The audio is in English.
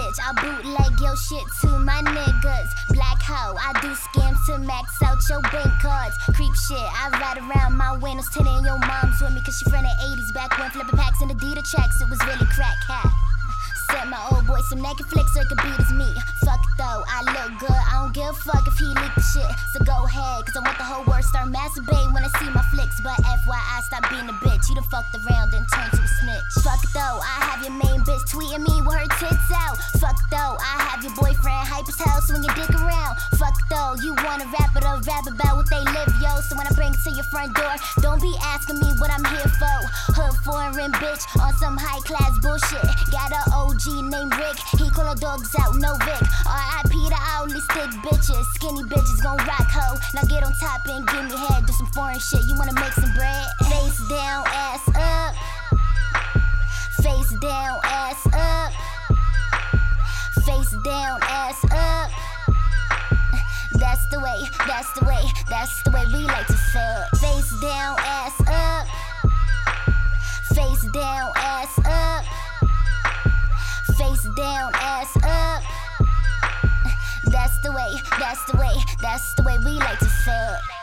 bitch. I bootleg your shit to my niggas. Black hoe, I do scams to max out your bank cards. Creep shit, I ride around my windows, telling your mom's with me, cause she from the 80s. Back when flipping packs and Adidas tracks, it was really crack hat. Sent my old boy some naked flicks so he could beat his me. Fuck it though, I look good, I don't give a fuck if he leak the shit. So go ahead, cause I want the whole world start masturbating when I see my flicks. But FYI, stop being a bitch, you done fucked around and turned to a snitch. Fuck it though, I have your main bitch tweeting me with her tits out. Fuck it though, I have your boyfriend hype as hell, swing your dick around. Fuck it though, you wanna rap it up, rap about what they live, yo. So when I bring it to your front door, don't be asking me what I'm here for. Hood foreign bitch on some high class bullshit. Got a OG named Rick, he call her dogs out, no Vic. R.I.P. to all these thick bitches, skinny bitches gon' rock hoe. Now get on top and give me head, do some foreign shit. You wanna make some bread? Face down, ass up. Face down, ass up. Face down, ass up. That's the way, that's the way, that's the way we like to fuck. Face down, ass up. Face down, ass up. Face down, ass up. That's the way, that's the way, that's the way we like to fuck.